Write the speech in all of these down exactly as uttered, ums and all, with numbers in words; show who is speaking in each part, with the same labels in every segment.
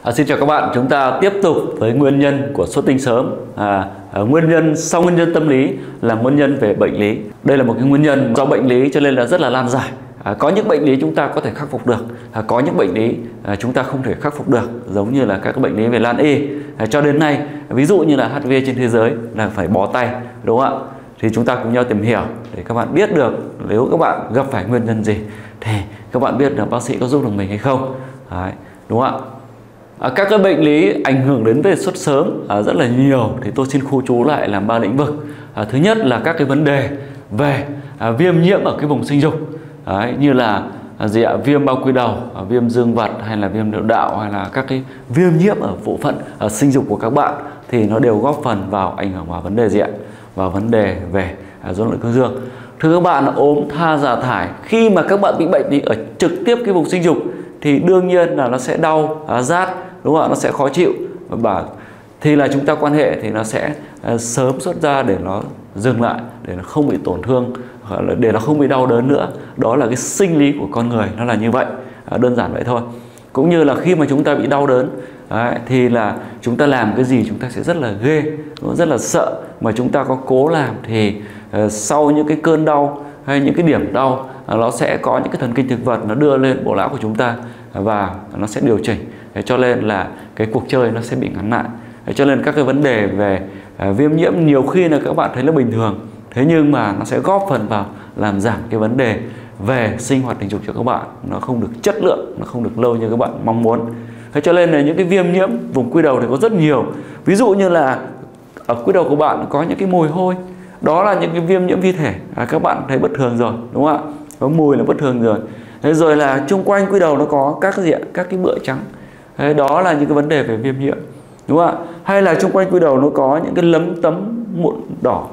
Speaker 1: À, xin chào các bạn, chúng ta tiếp tục với nguyên nhân của xuất tinh sớm. À, à, nguyên nhân sau nguyên nhân tâm lý là nguyên nhân về bệnh lý. Đây là một cái nguyên nhân do bệnh lý cho nên là rất là lan dài. À, có những bệnh lý chúng ta có thể khắc phục được, à, có những bệnh lý à, chúng ta không thể khắc phục được, giống như là các bệnh lý về Lan Y. À, cho đến nay, ví dụ như là hát i vê trên thế giới là phải bó tay, đúng không ạ? Thì chúng ta cùng nhau tìm hiểu để các bạn biết được nếu các bạn gặp phải nguyên nhân gì thì các bạn biết là bác sĩ có giúp được mình hay không. Đấy, đúng không ạ? À, các cái bệnh lý ảnh hưởng đến về xuất sớm à, rất là nhiều, thì tôi xin khu trú lại làm ba lĩnh vực. À, thứ nhất là các cái vấn đề về à, viêm nhiễm ở cái vùng sinh dục. Đấy, như là à, gì ạ? Viêm bao quy đầu, à, viêm dương vật hay là viêm niệu đạo, hay là các cái viêm nhiễm ở bộ phận à, sinh dục của các bạn, thì nó đều góp phần vào ảnh hưởng vào vấn đề gì ạ? Vào vấn đề về à, rối loạn cương dương. Thưa các bạn, ốm tha dạ thải khi mà các bạn bị bệnh thì ở trực tiếp cái vùng sinh dục thì đương nhiên là nó sẽ đau, à, rát, đúng không ạ? Nó sẽ khó chịu, và thì là chúng ta quan hệ thì nó sẽ à, sớm xuất ra để nó dừng lại, để nó không bị tổn thương, để nó không bị đau đớn nữa. Đó là cái sinh lý của con người, nó là như vậy, à, đơn giản vậy thôi. Cũng như là khi mà chúng ta bị đau đớn đấy, thì là chúng ta làm cái gì chúng ta sẽ rất là ghê, rất là sợ, mà chúng ta có cố làm thì uh, sau những cái cơn đau hay những cái điểm đau, uh, nó sẽ có những cái thần kinh thực vật nó đưa lên bộ não của chúng ta và nó sẽ điều chỉnh. Thế cho nên là cái cuộc chơi nó sẽ bị ngắn lại. Thế cho nên các cái vấn đề về uh, viêm nhiễm nhiều khi là các bạn thấy nó bình thường, thế nhưng mà nó sẽ góp phần vào làm giảm cái vấn đề về sinh hoạt tình dục cho các bạn, nó không được chất lượng, nó không được lâu như các bạn mong muốn. Thế cho nên là những cái viêm nhiễm vùng quy đầu thì có rất nhiều. Ví dụ như là ở quy đầu của bạn có những cái mùi hôi, đó là những cái viêm nhiễm vi thể, à, các bạn thấy bất thường rồi, đúng không ạ? Có mùi là bất thường rồi. Thế rồi là chung quanh quy đầu nó có các cái gì ạ? Các cái bựa trắng. Thế đó là những cái vấn đề về viêm nhiễm, đúng không ạ? Hay là chung quanh quy đầu nó có những cái lấm tấm mụn đỏ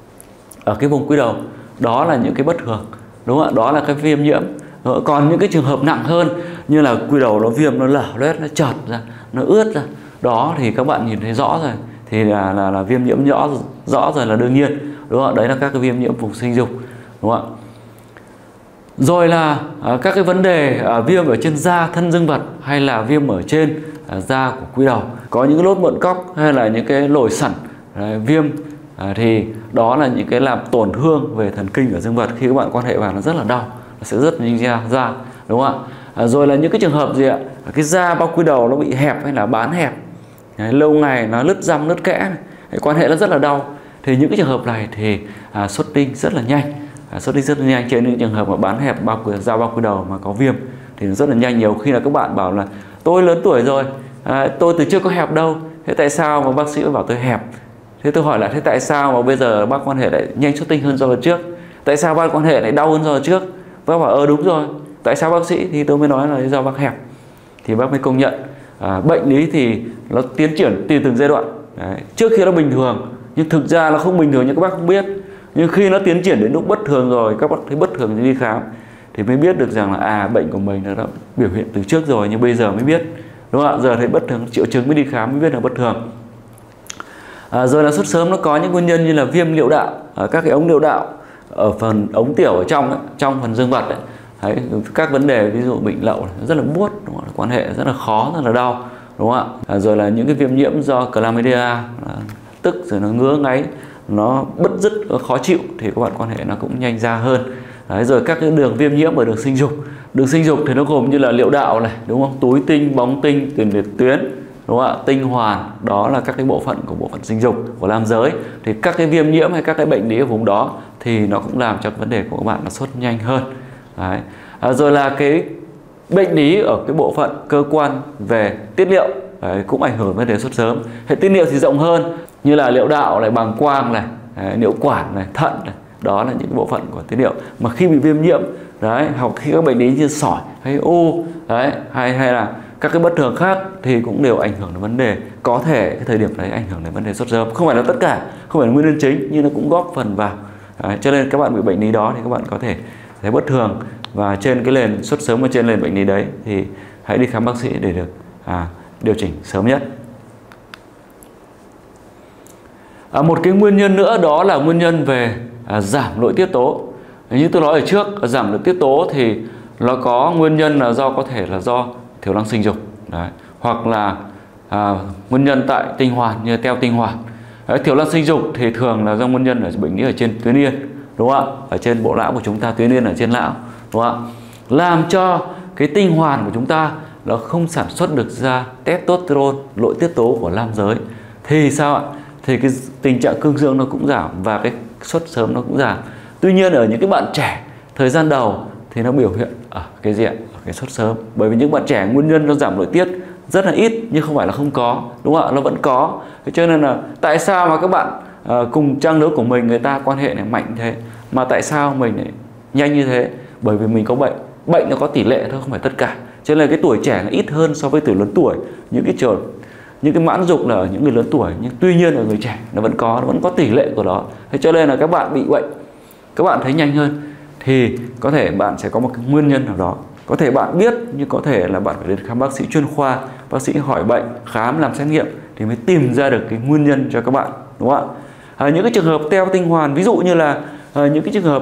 Speaker 1: ở cái vùng quy đầu, đó là những cái bất thường, đúng không ạ? Đó là cái viêm nhiễm. Còn những cái trường hợp nặng hơn như là quy đầu nó viêm, nó lở loét, nó chợt ra, nó ướt ra, đó thì các bạn nhìn thấy rõ rồi, thì là là, là viêm nhiễm rõ rõ rồi là đương nhiên, đúng không ạ? Đấy là các cái viêm nhiễm vùng sinh dục, đúng không ạ? Rồi là à, các cái vấn đề à, viêm ở trên da thân dương vật, hay là viêm ở trên à, da của quy đầu, có những cái lốt mụn cóc hay là những cái lồi sẩn, à, viêm, à, thì đó là những cái làm tổn thương về thần kinh ở dương vật. Khi các bạn quan hệ vào nó rất là đau, nó sẽ rất nhanh ra, ra đúng không ạ? À, rồi là những cái trường hợp gì ạ? Cái da bao quy đầu nó bị hẹp hay là bán hẹp, đấy, lâu ngày nó lứt răm lứt kẽ này, quan hệ nó rất là đau, thì những cái trường hợp này thì à, xuất tinh rất là nhanh, à, xuất tinh rất là nhanh. Trên những trường hợp mà bán hẹp bao quy, da bao quy đầu mà có viêm thì nó rất là nhanh. Nhiều khi là các bạn bảo là tôi lớn tuổi rồi, à, tôi từ trước có hẹp đâu, thế tại sao mà bác sĩ bảo tôi hẹp? Thế tôi hỏi là thế tại sao mà bây giờ bác quan hệ lại nhanh xuất tinh hơn so với trước? Tại sao bác quan hệ lại đau hơn so với trước? Bác bảo ờ đúng rồi, tại sao bác sĩ? Thì tôi mới nói là do bác hẹp. Thì bác mới công nhận à, bệnh lý thì nó tiến triển tùy từng giai đoạn. Đấy, trước khi nó bình thường nhưng thực ra nó không bình thường nhưng các bác không biết. Nhưng khi nó tiến triển đến lúc bất thường rồi, các bác thấy bất thường thì đi khám thì mới biết được rằng là à bệnh của mình nó đã biểu hiện từ trước rồi, nhưng bây giờ mới biết, đúng không ạ? Giờ thấy bất thường, triệu chứng mới đi khám mới biết là bất thường. À, rồi là xuất sớm nó có những nguyên nhân như là viêm niệu đạo, à, các cái ống niệu đạo ở phần ống tiểu ở trong ấy, trong phần dương vật ấy. Đấy, các vấn đề ví dụ bệnh lậu rất là buốt, đúng không? Quan hệ rất là khó, rất là đau, đúng không ạ? À, rồi là những cái viêm nhiễm do chlamydia, à, tức rồi nó ngứa ngáy, nó bứt rứt, nó khó chịu thì các bạn quan hệ nó cũng nhanh ra hơn. Đấy, rồi các cái đường viêm nhiễm ở đường sinh dục, đường sinh dục thì nó gồm như là niệu đạo này, đúng không? Túi tinh, bóng tinh, tiền liệt tuyến, đúng không ạ? Tinh hoàn, đó là các cái bộ phận của bộ phận sinh dục của nam giới. Thì các cái viêm nhiễm hay các cái bệnh lý ở vùng đó thì nó cũng làm cho vấn đề của các bạn nó xuất nhanh hơn. Đấy. À, rồi là cái bệnh lý ở cái bộ phận cơ quan về tiết niệu, đấy, cũng ảnh hưởng vấn đề xuất sớm. Hệ tiết niệu thì rộng hơn, như là niệu đạo này, bàng quang này, đấy, niệu quản này, thận này, đó là những bộ phận của tiết niệu. Mà khi bị viêm nhiễm, đấy, hoặc khi các bệnh lý như sỏi hay u, đấy, hay hay là các cái bất thường khác thì cũng đều ảnh hưởng đến vấn đề, có thể cái thời điểm đấy ảnh hưởng đến vấn đề xuất sớm. Không phải là tất cả, không phải là nguyên nhân chính, nhưng nó cũng góp phần vào. Đấy, cho nên các bạn bị bệnh lý đó thì các bạn có thể thấy bất thường, và trên cái nền xuất sớm và trên nền bệnh lý đấy thì hãy đi khám bác sĩ để được à, điều chỉnh sớm nhất. À, một cái nguyên nhân nữa đó là nguyên nhân về à, giảm nội tiết tố. Như tôi nói ở trước, giảm nội tiết tố thì nó có nguyên nhân là do có thể là do thiểu năng sinh dục. Đấy. hoặc là à, nguyên nhân tại tinh hoàn như teo tinh hoàn. Đấy, thiểu năng sinh dục thì thường là do nguyên nhân ở bệnh lý ở trên tuyến yên, đúng không ạ? Ở trên bộ não của chúng ta, tuyến yên ở trên não, đúng không ạ? Làm cho cái tinh hoàn của chúng ta nó không sản xuất được ra testosterone, nội tiết tố của nam giới. Thì sao ạ? Thì cái tình trạng cương dương nó cũng giảm và cái xuất sớm nó cũng giảm. Tuy nhiên ở những cái bạn trẻ thời gian đầu thì nó biểu hiện ở cái gì ạ? Ở cái xuất sớm. Bởi vì những bạn trẻ nguyên nhân nó giảm nội tiết rất là ít, nhưng không phải là không có, đúng không ạ? Nó vẫn có. Thế cho nên là tại sao mà các bạn à, cùng trang lứa của mình người ta quan hệ này mạnh thế, mà tại sao mình lại nhanh như thế? Bởi vì mình có bệnh. Bệnh nó có tỷ lệ thôi, không phải tất cả. Cho nên là cái tuổi trẻ nó ít hơn so với tuổi lớn tuổi. Những cái trường những cái mãn dục là ở những người lớn tuổi, nhưng tuy nhiên ở người trẻ nó vẫn có, nó vẫn có tỷ lệ của nó. Thế cho nên là các bạn bị bệnh, các bạn thấy nhanh hơn thì có thể bạn sẽ có một cái nguyên nhân nào đó. Có thể bạn biết, nhưng có thể là bạn phải đến khám bác sĩ chuyên khoa, bác sĩ hỏi bệnh, khám, làm xét nghiệm thì mới tìm ra được cái nguyên nhân cho các bạn, đúng không ạ? À, những cái trường hợp teo tinh hoàn, ví dụ như là à, những cái trường hợp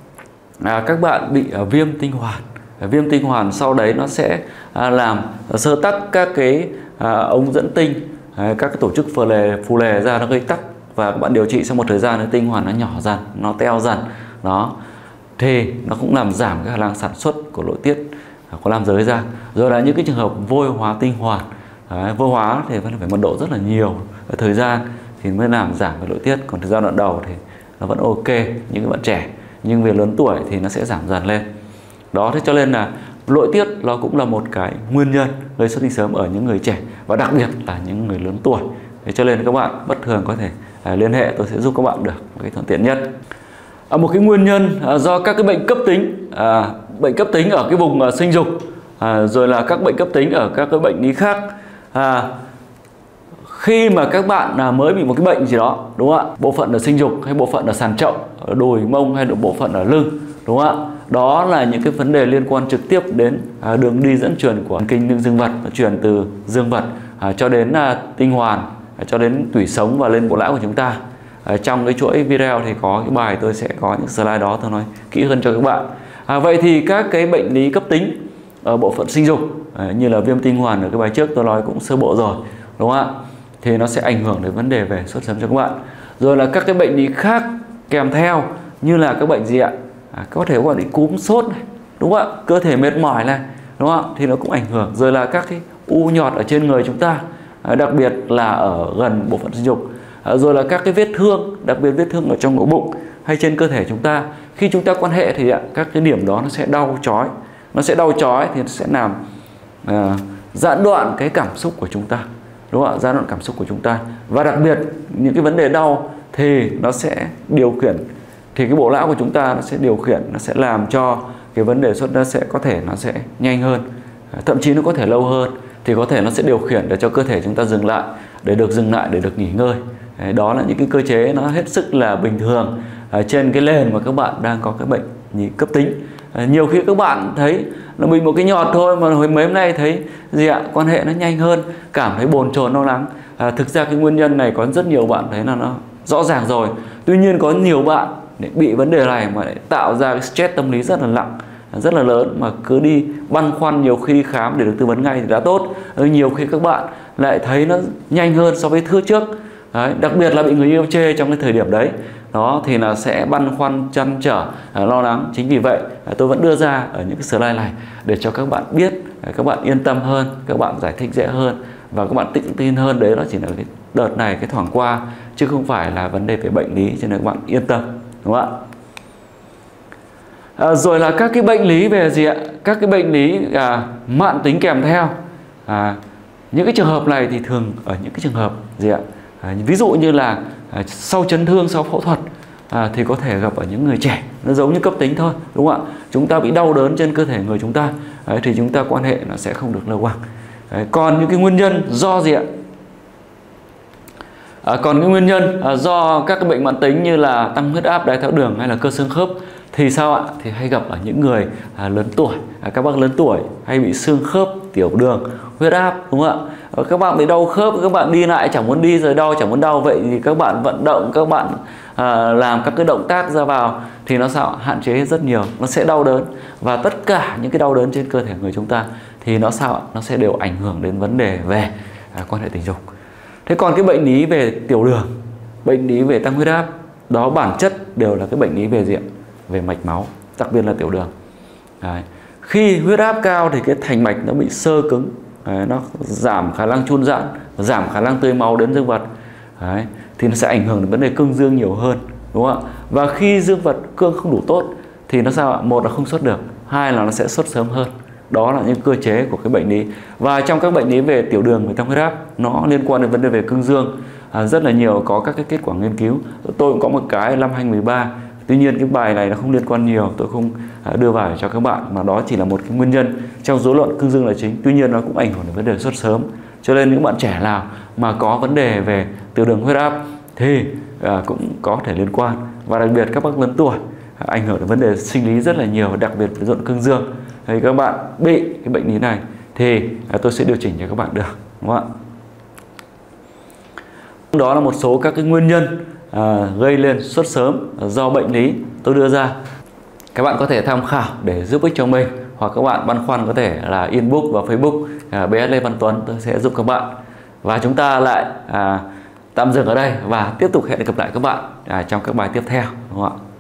Speaker 1: à, các bạn bị à, viêm tinh hoàn. À, viêm tinh hoàn sau đấy nó sẽ à, làm sơ tắc các cái à, ống dẫn tinh, à, các cái tổ chức phù lề phù lề ra, nó gây tắc, và các bạn điều trị sau một thời gian, cái tinh hoàn nó nhỏ dần, nó teo dần đó, thì nó cũng làm giảm cái khả năng sản xuất của nội tiết của nam giới ra. Rồi là những cái trường hợp vôi hóa tinh hoàn. Đấy, vôi hóa thì phải mật độ rất là nhiều thời gian thì mới làm giảm cái nội tiết, còn thời gian đoạn đầu thì nó vẫn ok những cái bạn trẻ, nhưng về lớn tuổi thì nó sẽ giảm dần lên đó. Thế cho nên là nội tiết nó cũng là một cái nguyên nhân gây xuất tinh sớm ở những người trẻ, và đặc biệt là những người lớn tuổi. Thế cho nên các bạn bất thường có thể à, liên hệ, tôi sẽ giúp các bạn được một cái thuận tiện nhất. À, một cái nguyên nhân à, do các cái bệnh cấp tính, à, bệnh cấp tính ở cái vùng à, sinh dục, à, rồi là các bệnh cấp tính ở các cái bệnh lý khác. À, khi mà các bạn à, mới bị một cái bệnh gì đó, đúng không ạ? Bộ phận ở sinh dục hay bộ phận ở sàn chậu, ở đùi mông hay là bộ phận ở lưng, đúng không ạ? Đó là những cái vấn đề liên quan trực tiếp đến à, đường đi dẫn truyền của kinh lưng dương vật, nó truyền từ dương vật à, cho đến à, tinh hoàn, à, cho đến tủy sống và lên bộ não của chúng ta. À, trong cái chuỗi video thì có cái bài tôi sẽ có những slide đó tôi nói kỹ hơn cho các bạn. À, vậy thì các cái bệnh lý cấp tính ở bộ phận sinh dục à, như là viêm tinh hoàn ở cái bài trước tôi nói cũng sơ bộ rồi, đúng không ạ? Thì nó sẽ ảnh hưởng đến vấn đề về xuất sớm cho các bạn. Rồi là các cái bệnh lý khác kèm theo như là các bệnh gì ạ? À, có thể các bạn bị cúm, sốt này, đúng không ạ? Cơ thể mệt mỏi này, đúng không ạ? Thì nó cũng ảnh hưởng. Rồi là các cái u nhọt ở trên người chúng ta, à, đặc biệt là ở gần bộ phận sinh dục. À, rồi là các cái vết thương, đặc biệt vết thương ở trong ổ bụng hay trên cơ thể chúng ta. Khi chúng ta quan hệ thì ạ, các cái điểm đó nó sẽ đau chói, nó sẽ đau chói thì nó sẽ làm à, gián đoạn cái cảm xúc của chúng ta, đúng không ạ? Gián đoạn cảm xúc của chúng ta. Và đặc biệt những cái vấn đề đau thì nó sẽ điều khiển, thì cái bộ não của chúng ta nó sẽ điều khiển, nó sẽ làm cho cái vấn đề xuất nó sẽ có thể nó sẽ nhanh hơn, thậm chí nó có thể lâu hơn, thì có thể nó sẽ điều khiển để cho cơ thể chúng ta dừng lại, để được dừng lại để được nghỉ ngơi. Đó là những cái cơ chế nó hết sức là bình thường ở trên cái nền mà các bạn đang có cái bệnh gì cấp tính. Nhiều khi các bạn thấy nó bị một cái nhọt thôi mà hồi mấy hôm nay thấy gì ạ, quan hệ nó nhanh hơn, cảm thấy bồn chồn lo lắng. À, thực ra cái nguyên nhân này có rất nhiều bạn thấy là nó rõ ràng rồi. Tuy nhiên có nhiều bạn bị vấn đề này mà lại tạo ra cái stress tâm lý rất là nặng, rất là lớn, mà cứ đi băn khoăn, nhiều khi đi khám để được tư vấn ngay thì đã tốt. Nhiều khi các bạn lại thấy nó nhanh hơn so với thứ trước. Đấy, đặc biệt là bị người yêu chê trong cái thời điểm đấy đó thì là sẽ băn khoăn, trăn trở, lo lắng. Chính vì vậy tôi vẫn đưa ra ở những cái slide này để cho các bạn biết, các bạn yên tâm hơn, các bạn giải thích dễ hơn và các bạn tự tin hơn. Đấy, đó chỉ là cái đợt này, cái thoảng qua, chứ không phải là vấn đề về bệnh lý, cho nên các bạn yên tâm, đúng không ạ? À, rồi là các cái bệnh lý về gì ạ? Các cái bệnh lý à, mãn tính kèm theo. À, những cái trường hợp này thì thường ở những cái trường hợp gì ạ? À, ví dụ như là à, sau chấn thương, sau phẫu thuật à, thì có thể gặp ở những người trẻ, nó giống như cấp tính thôi, đúng không ạ? Chúng ta bị đau đớn trên cơ thể người chúng ta, đấy, thì chúng ta quan hệ nó sẽ không được lâu hoàng. Đấy, còn những cái nguyên nhân do gì ạ? À, còn cái nguyên nhân à, do các cái bệnh mãn tính như là tăng huyết áp, đái tháo đường hay là cơ xương khớp thì sao ạ? Thì hay gặp ở những người à, lớn tuổi, à, các bác lớn tuổi hay bị xương khớp, tiểu đường, huyết áp, đúng không ạ? Các bạn bị đau khớp, các bạn đi lại chẳng muốn đi, rồi đau chẳng muốn đau, vậy thì các bạn vận động, các bạn à, làm các cái động tác ra vào thì nó sao? Hạn chế rất nhiều, nó sẽ đau đớn. Và tất cả những cái đau đớn trên cơ thể người chúng ta thì nó sao ạ? Nó sẽ đều ảnh hưởng đến vấn đề về à, quan hệ tình dục. Thế còn cái bệnh lý về tiểu đường, bệnh lý về tăng huyết áp, đó bản chất đều là cái bệnh lý về diện về mạch máu, đặc biệt là tiểu đường. Đấy. Khi huyết áp cao thì cái thành mạch nó bị xơ cứng, đấy, nó giảm khả năng chun giãn, giảm khả năng tưới máu đến dương vật. Đấy. Thì nó sẽ ảnh hưởng đến vấn đề cương dương nhiều hơn, đúng không ạ? Và khi dương vật cương không đủ tốt thì nó sao ạ? Một là không xuất được, hai là nó sẽ xuất sớm hơn. Đó là những cơ chế của cái bệnh lý. Và trong các bệnh lý về tiểu đường, về tăng huyết áp, nó liên quan đến vấn đề về cương dương à, rất là nhiều, có các cái kết quả nghiên cứu. Tôi cũng có một cái năm hai nghìn không trăm mười ba. Tuy nhiên cái bài này nó không liên quan nhiều, tôi không đưa vào cho các bạn, mà đó chỉ là một cái nguyên nhân trong rối loạn cương dương là chính. Tuy nhiên nó cũng ảnh hưởng đến vấn đề xuất sớm. Cho nên những bạn trẻ nào mà có vấn đề về tiểu đường, huyết áp thì à, cũng có thể liên quan. Và đặc biệt các bác lớn tuổi à, ảnh hưởng đến vấn đề sinh lý rất là nhiều, đặc biệt với rối loạn cương dương. Thì các bạn bị cái bệnh lý này thì à, tôi sẽ điều chỉnh cho các bạn được, đúng không ạ? Đó là một số các cái nguyên nhân à, gây lên xuất sớm do bệnh lý tôi đưa ra. Các bạn có thể tham khảo để giúp ích cho mình, hoặc các bạn băn khoăn có thể là inbox vào Facebook à, bê ét Lê Văn Tuấn, tôi sẽ giúp các bạn. Và chúng ta lại à, tạm dừng ở đây và tiếp tục hẹn gặp lại các bạn à, trong các bài tiếp theo, đúng không ạ?